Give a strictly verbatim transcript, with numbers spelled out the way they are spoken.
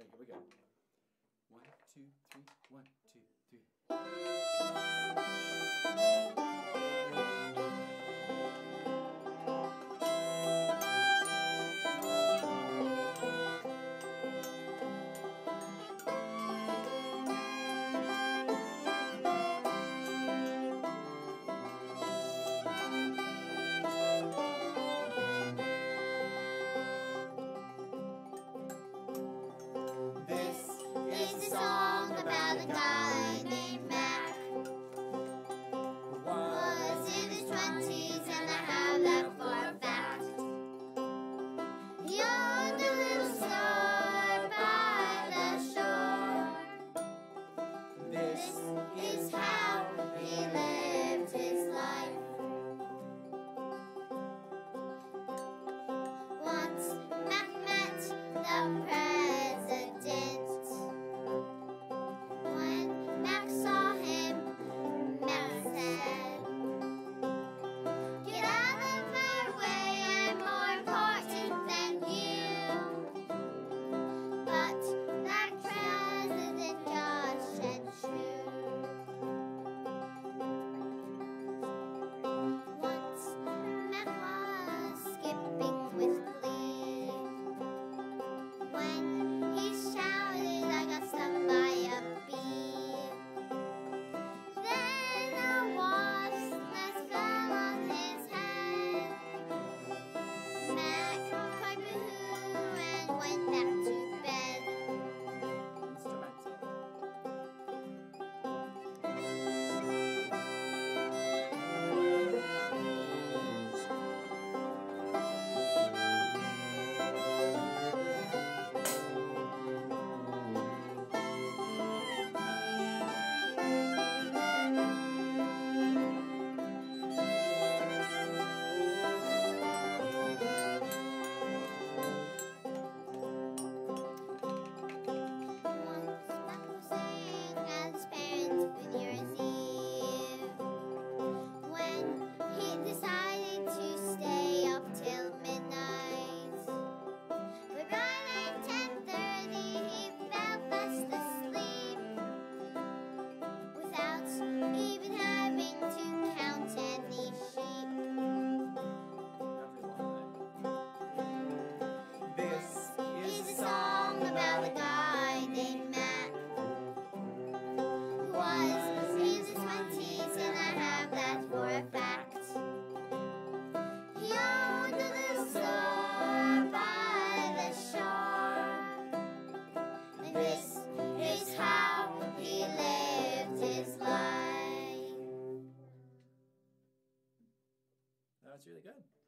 Okay, here we go. One, two, three, one, two, three. It's a song about a guy named Mack who was in his twenties, and I have that for a fact. He owned a little store by the shore. This is how he lived his life. Once Mack met the president. About a guy named Mack who was in his twenties, and I have that for a fact. He owned a little store by the shore, and this is how he lived his life. That was really good.